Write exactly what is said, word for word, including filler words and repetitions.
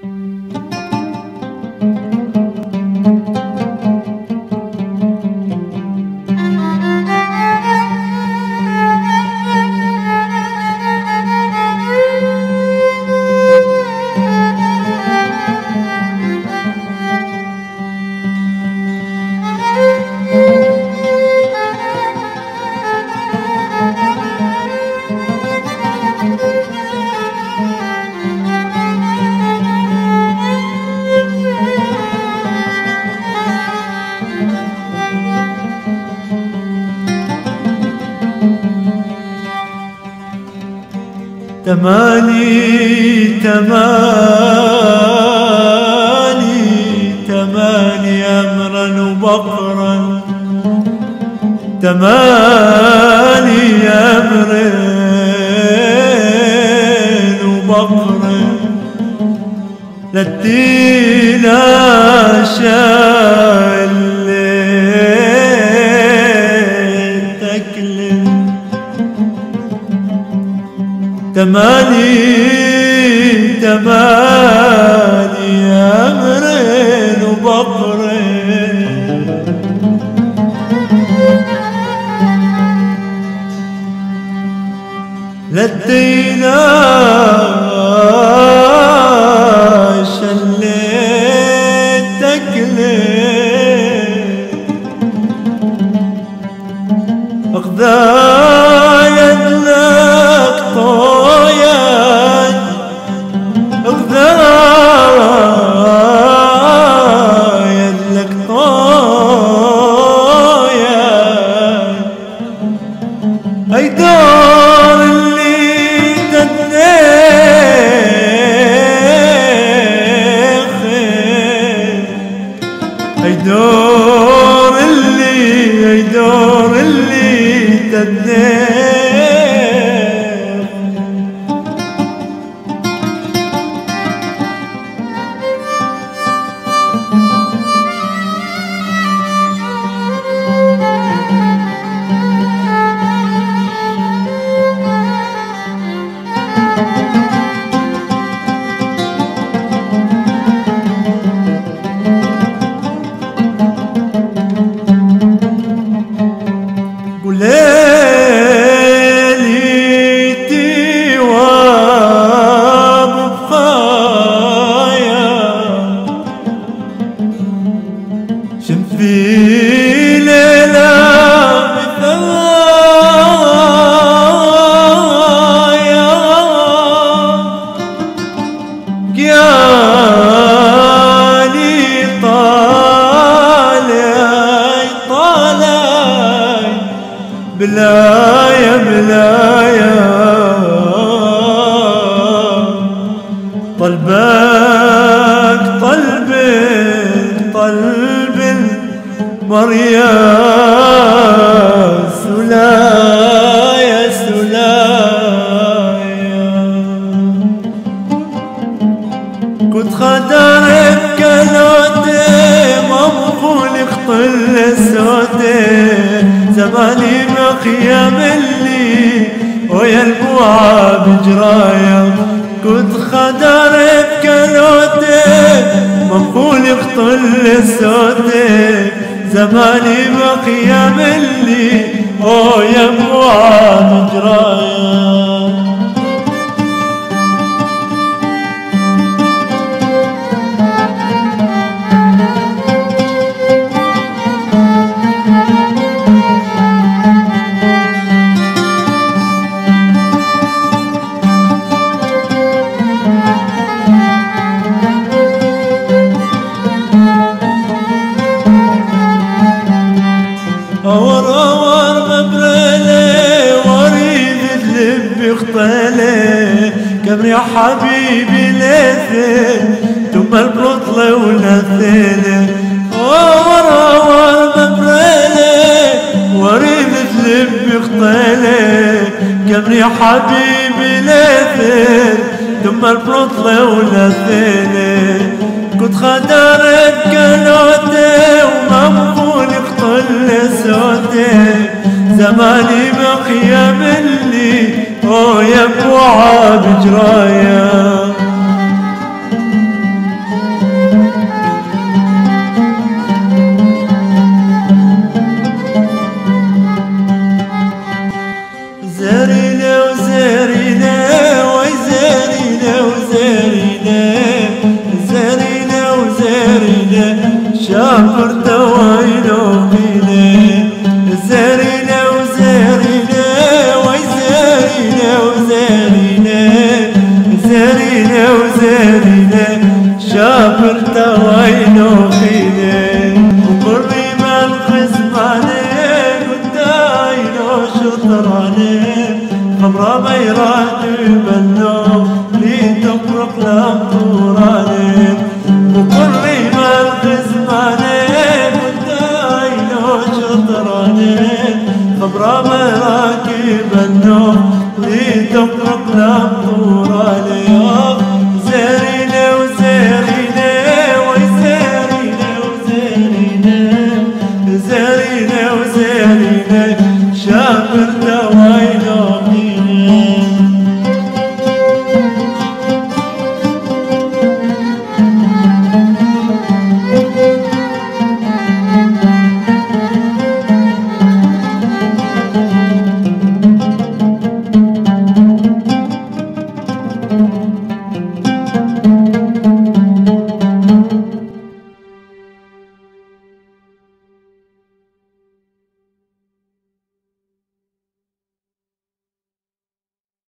تماني تماني تماني أمرا وبقرا، تماني أمرين وبقرا، للدينا شايل تكلم. تماني تماني أمرين وبقرين، لدينا شليت تكلم. أخذايد لك طويد، أخذايد لك طويد، أي دار اللي تدنيخ، أي دار اللي أي دار اللي تدنيخ. ليلتي وبخايا، شنفي ليلة مثايا، قياني طالع طالع بلايا بلايا، طلبك طلب طلب مريا، سلايا سلايا. كنت خدرك كلوتي مبخول اخطل صوتي، زماني بخيام اللي ويا البوعة بجرايا. كنت خدرك كلوتي مبخول اخطل صوتي، زماني بخيام اللي ويا البوعة بجرايا. أور أور مبرلي وريد اللب يخطلي، كبر يا حبيبي ليثل ثم البطلة ونثلي. أور أور مبرلي وريد اللب يخطلي، كبر يا حبيبي ليثل ثم البطلة ونثلي. كنت خدرت كلوتي ومبخول اخطل صوتي، زماني بخيام اللي ويا بوعة بجرايا.